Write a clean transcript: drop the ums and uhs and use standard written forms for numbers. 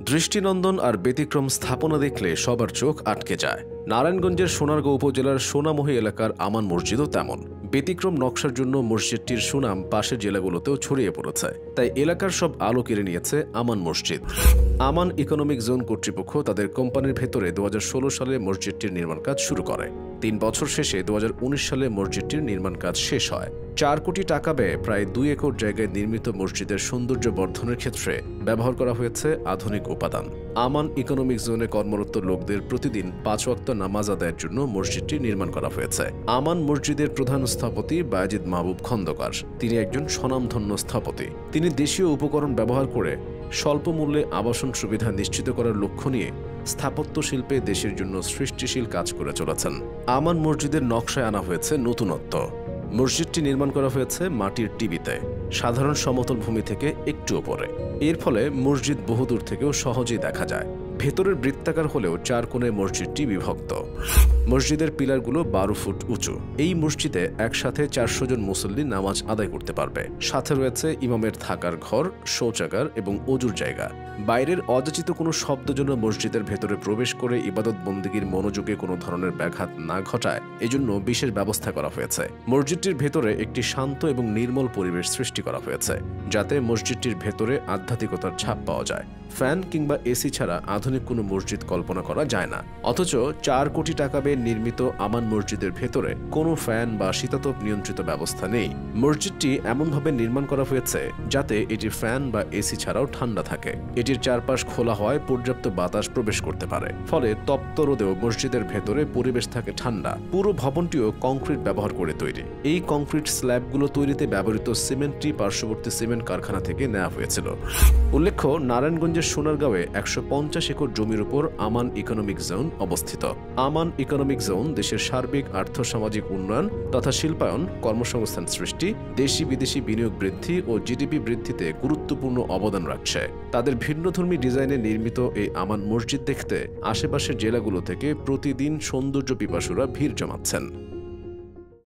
দৃষ্টিনন্দন আর ব্যতিক্রম স্থাপনা দেখলে সবার চোখ আটকে যায়। নারায়ণগঞ্জের সোনারগাঁও উপজেলার সোনামুহি এলাকার আমান মসজিদও তেমন। ব্যতিক্রম নকশার জন্য মসজিদটির সুনাম পাশের জেলাগুলোতেও ছড়িয়ে পড়েছে, তাই এলাকার সব আলো কেড়ে নিয়েছে আমান মসজিদ। আমান ইকোনমিক জোন কর্তৃপক্ষ তাদের কোম্পানির ভেতরে 2016 সালে মসজিদটির নির্মাণ কাজ শুরু করে। 3 বছর শেষে 2019 সালে মসজিদটির নির্মাণ কাজ শেষ হয়। 4 কোটি টাকা ব্যয়ে প্রায় 2 একর জায়গায় নির্মিত মসজিদের সৌন্দর্য বর্ধনের ক্ষেত্রে ব্যবহার করা হয়েছে আধুনিক উপাদান। আমান ইকোনমিক জোনে কর্মরত লোকদের প্রতিদিন 5 ওয়াক্ত নামাজ আদায়ের জন্য মসজিদটি নির্মাণ করা হয়েছে। আমান মসজিদের প্রধান স্থপতি বায়েজিদ মাহবুব খন্দকার, তিনি একজন স্বনামধন্য স্থপতি। তিনি দেশীয় উপকরণ ব্যবহার করে স্বল্প মূল্যে আবাসন সুবিধা নিশ্চিত করার লক্ষ্য নিয়ে স্থাপত্য শিল্পে দেশের জন্য সৃষ্টিশীল কাজ করে চলেছেন। আমান মসজিদের নকশায় আনা হয়েছে নতুনত্ব। মসজিদটি নির্মাণ করা হয়েছে মাটির টিবিতে, সাধারণ সমতল ভূমি থেকে একটু ওপরে। এর ফলে মসজিদ বহুদূর থেকেও সহজেই দেখা যায়। ভেতরের বৃত্তাকার হলেও 4 কোণে মসজিদটি বিভক্ত। মসজিদের পিলারগুলো 12 ফুট উঁচু। এই মসজিদে একসাথে 400 জন মুসল্লি নামাজ আদায় করতে পারবে। সাথে রয়েছে ইমামের থাকার ঘর, শৌচাগার এবং অজুর জায়গা। বাইরের অযাচিত কোনো শব্দ যেন মসজিদের ভেতরে প্রবেশ করে ইবাদত বন্দেগীর মনোযোগে কোনো ধরনের ব্যাঘাত না ঘটায়, এজন্য বিশেষ ব্যবস্থা করা হয়েছে। মসজিদটির ভেতরে একটি শান্ত এবং নির্মল পরিবেশ সৃষ্টি করা হয়েছে, যাতে মসজিদটির ভেতরে আধ্যাত্মিকতার ছাপ পাওয়া যায়। ফ্যান কিংবা এসি ছাড়া আধুনিক কোনো মসজিদ কল্পনা করা যায় না। অথচ 4 কোটি টাকা ব্যয়ে নির্মিত আমান মসজিদের ভেতরে কোনো ফ্যান বা শীতাতপ নিয়ন্ত্রিত ব্যবস্থা নেই। মসজিদটি এমনভাবে নির্মাণ করা হয়েছে যাতে এটি ফ্যান বা এসি ছাড়াও ঠান্ডা থাকে। এটির চারপাশ খোলা হওয়ায় পর্যাপ্ত বাতাস প্রবেশ করতে পারে, ফলে তপ্ত রোদেও মসজিদের ভেতরে পরিবেশ থাকে ঠান্ডা। পুরো ভবনটিও কংক্রিট ব্যবহার করে তৈরি। এই কংক্রিট স্ল্যাবগুলো তৈরিতে ব্যবহৃত সিমেন্টটি পার্শ্ববর্তী সিমেন্ট কারখানা থেকে নেওয়া হয়েছিল। উল্লেখ্য, নারায়ণগঞ্জের সোনারগাঁওয়ে 150 একর জমির উপর আমান ইকোনমিক জোন অবস্থিত। আমান ইকোনমিক জোন দেশের সার্বিক আর্থসামাজিক উন্নয়ন তথা শিল্পায়ন, কর্মসংস্থান সৃষ্টি, দেশি বিদেশি বিনিয়োগ বৃদ্ধি ও জিডিপি বৃদ্ধিতে গুরুত্বপূর্ণ অবদান রাখছে। তাদের ভিন্নধর্মী ডিজাইনে নির্মিত এই আমান মসজিদ দেখতে আশেপাশের জেলাগুলো থেকে প্রতিদিন সৌন্দর্য পিপাসুরা ভিড় জমাচ্ছেন।